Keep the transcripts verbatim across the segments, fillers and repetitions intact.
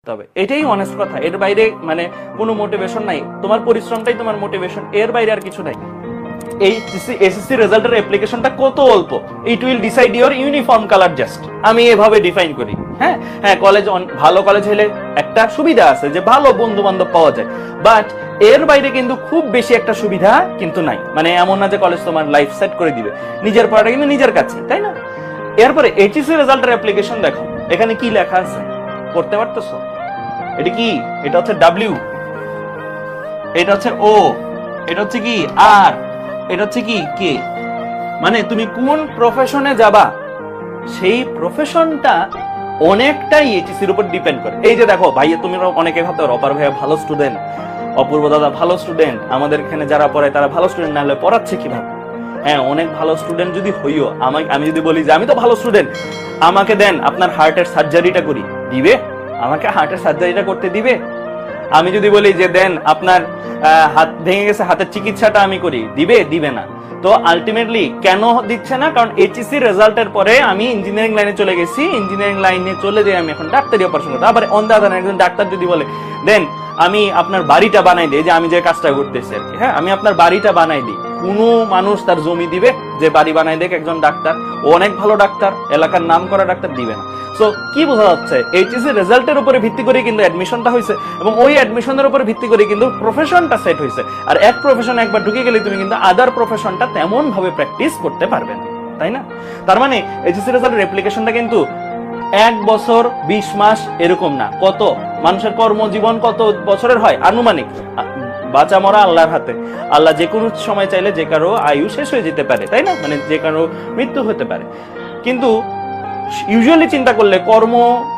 তবে এটাই অনেস্ট কথা, এর বাইরে মানে কোনো মোটিভেশন নাই, তোমার পরিশ্রমটাই তোমার মোটিভেশন, এর বাইরে আর কিছু নাই। এই এসএসসি রেজাল্টের অ্যাপ্লিকেশনটা কত অল্প, it will decide your uniform colour just, আমি এভাবে ডিফাইন করি। হ্যাঁ হ্যাঁ কলেজ, ভালো কলেজ হলে একটা সুবিধা আছে যে ভালো বন্ধু বান্ধব পাওয়া যায়, বাট এর বাইরে কিন্তু খুব বেশি একটা সুবিধা কিন্তু নাই। মানে এমন না যে কলেজ তোমার লাইফ সেট করে দিবে, নিজের পড়াটা কিন্তু নিজের কাছে, তাই না? এরপরে এইচএসসি রেজাল্টের অ্যাপ্লিকেশন দেখো, এখানে কি লেখা আছে পড়তে পারতেছো? এটা কি? এটা হচ্ছে ডাব্লিউ, এটা হচ্ছে ও, এটা হচ্ছে কি আর, এটা হচ্ছে কি কে। মানে তুমি কোন প্রফেশনে যাবা সেই প্রফেশনটা অনেকটাই এইচএসসির উপর ডিপেন্ড করে। এই যে দেখো ভাইয়া, তুমি অনেকে ভাবতে পারো অপার ভাইয়া ভালো স্টুডেন্ট, অপূর্ব দাদা ভালো স্টুডেন্ট, আমাদের এখানে যারা পড়ায় তারা ভালো স্টুডেন্ট, না হলে পড়াচ্ছে কিভাবে? হ্যাঁ অনেক ভালো স্টুডেন্ট যদি হইও, আমাকে আমি যদি বলি যে আমি তো ভালো স্টুডেন্ট, আমাকে দেন আপনার হার্টের সার্জারিটা করি, দিবে? আমাকে হার্টের সার্জারিটা করতে দিবে? আমি যদি বলি যে দেন আপনার হাত ভেঙে গেছে, হাতের চিকিৎসাটা আমি করি, দিবে? দিবে না। তো আলটিমেটলি কেন দিচ্ছে না? কারণ এইচএসসি রেজাল্টের পরে আমি ইঞ্জিনিয়ারিং লাইনে চলে গেছি, ইঞ্জিনিয়ারিং লাইনে চলে যাই আমি এখন ডাক্তারি অপারেশন করতে। আবার অন দা আদার হ্যান্ড একজন ডাক্তার যদি বলে দেন আমি আপনার বাড়িটা বানাই দিই, যে আমি যে কাজটা করতেছি আর কি, হ্যাঁ আমি আপনার বাড়িটা বানাই দিই, কোনো মানুষ তার জমি দিবে যে বাড়ি বানাই দেখ একজন ডাক্তার, ও অনেক ভালো ডাক্তার, এলাকার নাম করা ডাক্তার, দিবে না। সো কি বোঝা যাচ্ছে? এইচএসসি রেজাল্টের উপরে ভিত্তি করে কিন্তু অ্যাডমিশনটা হয়েছে, এবং ওই অ্যাডমিশনের উপরে ভিত্তি করে কিন্তু প্রফেশনটা সেট হয়েছে। আর এক প্রফেশনে একবার ঢুকে গেলে তুমি কিন্তু আদার প্রফেশনটা তেমন ভাবে প্র্যাকটিস করতে পারবে না, তাই না? তার মানে এইচএসসি রেজাল্টের অ্যাপ্লিকেশনটা কিন্তু এক বছর বিশ মাস এরকম না, কত মানুষের কর্মজীবন কত বছরের হয় আনুমানিক, বাঁচা মরা আল্লাহর হাতে, আল্লাহ যে কোনো সময় চাইলে যে কারো আয়ু শেষ হয়ে যেতে পারে, তাই না? মানে যে কারো মৃত্যু হতে পারে। কিন্তু ইউজুয়ালি চিন্তা করলে কর্ম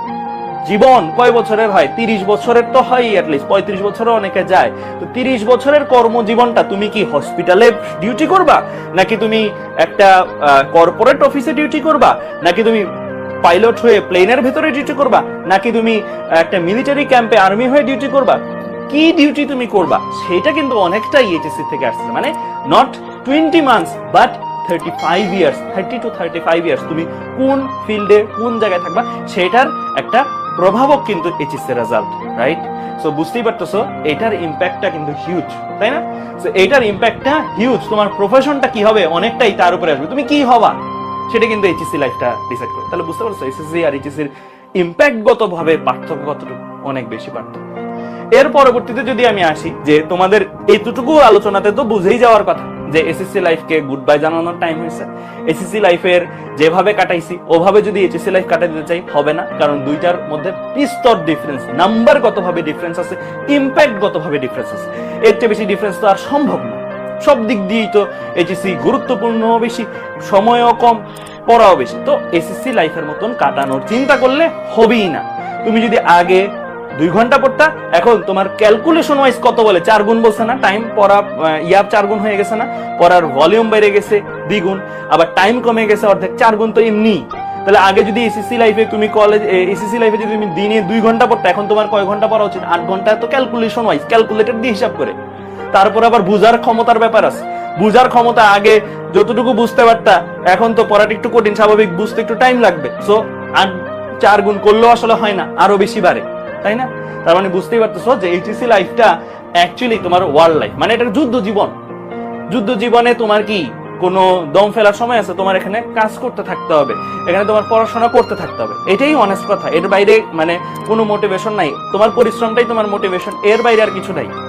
জীবন কয় বছরের হয়? তিরিশ বছরের তো হয়, অ্যাটলিস্ট পঁয়ত্রিশ বছরও অনেকে যায়। তো তিরিশ বছরের কর্মজীবনটা তুমি কি হসপিটালে ডিউটি করবা, নাকি তুমি একটা কর্পোরেট অফিসে ডিউটি করবা, নাকি তুমি পাইলট হয়ে প্লেনের ভেতরে ডিউটি করবা, নাকি তুমি একটা মিলিটারি ক্যাম্পে আর্মি হয়ে ডিউটি করবা? কি ডিউটি তুমি করবা সেটা কিন্তু অনেকটাই এইচএসসি থেকে আসছে। মানে not twenty months but thirty five years, thirty two thirty five years তুমি কোন ফিল্ডে কোন জায়গায় থাকবা সেটার একটা প্রভাবক কিন্তু এইচএসসি রেজাল্ট, রাইট? সো বুঝতেই পারতেছো এটার ইম্প্যাক্টটা কিন্তু হিউজ, তাই না? সো এটার ইম্প্যাক্টটা হিউজ, তোমার প্রফেশনটা কি হবে অনেকটাই তার উপরে আসবে, তুমি কি হবা সেটা কিন্তু এইচএসসি লাইফটা ডিসাইড করে। তাহলে বুঝতে পারছো এসএসসি আর এইচএসসির ইম্প্যাক্টগত ভাবে পার্থক্য কতটুকু, অনেক বেশি পার্থক্য। এর পরবর্তীতে যদি আমি আসি যে তোমাদের এইটুকু আলোচনাতে তো বুঝেই যাওয়ার কথা যে এসএসসি লাইফকে গুড বাই জানানোর টাইম হয়েছে। এসএসসি লাইফের যেভাবে কাটাইছি ওভাবে যদি এইচএসসি লাইফ কাটাই দিতে চাই হবে না, কারণ দুইটার মধ্যে বিস্তর ডিফারেন্স, নাম্বার গত ভাবে ডিফারেন্স আছে, ইম্প্যাক্ট গত ভাবে ডিফারেন্স আছে। এর চেয়ে বেশি ডিফারেন্স তো আর সম্ভব না। সব দিক দিয়েই তো এইচএসসি গুরুত্বপূর্ণ বেশি, সময়ও কম, পড়াও বেশি। তো এসএসসি লাইফের মতন কাটানোর চিন্তা করলে হবেই না। তুমি যদি আগে দুই ঘন্টা পড়তা, এখন তোমার ক্যালকুলেশন ওয়াইজ কত বলে চার গুণ বলছে না, টাইম পড়া ইয়ার চার গুণ হয়ে গেছে না, পড়ার ভলিউম বেড়ে গেছে দ্বিগুণ, আবার টাইম কমে গেছে অর্ধেক, চার গুণ তো এমনি। তাহলে আগে যদি এসএসসি লাইফে তুমি কলেজ এসএসসি লাইফে যদি তুমি দিনে দুই ঘন্টা পড়তা, এখন তোমার কয় ঘন্টা পড়া উচিত? আট ঘন্টা। তো ক্যালকুলেশন ওয়াইজ, ক্যালকুলেটর দিয়ে হিসাব করে। তারপর আবার বুঝার ক্ষমতার ব্যাপার আছে, বুঝার ক্ষমতা আগে যতটুকু বুঝতে পারতা, এখন তো পড়াটা একটু কঠিন, স্বাভাবিক, বুঝতে একটু টাইম লাগবে। সো আট চার গুণ করলেও আসলে হয় না, আরো বেশি বাড়ে, তাই না? তার মানে বুঝতেই পারতেছো যে এইচএসসি লাইফটা অ্যাকচুয়ালি তোমার ওয়ার্ল্ড লাইফ, মানে এটা যুদ্ধ জীবন। যুদ্ধ জীবনে তোমার কি কোনো দম ফেলার সময় আছে? তোমার এখানে কাজ করতে থাকতে হবে, এখানে তোমার পড়াশোনা করতে থাকতে হবে, এটাই অনেস্ট কথা। এর বাইরে মানে কোনো মোটিভেশন নাই, তোমার পরিশ্রমটাই তোমার মোটিভেশন, এর বাইরে আর কিছু নাই।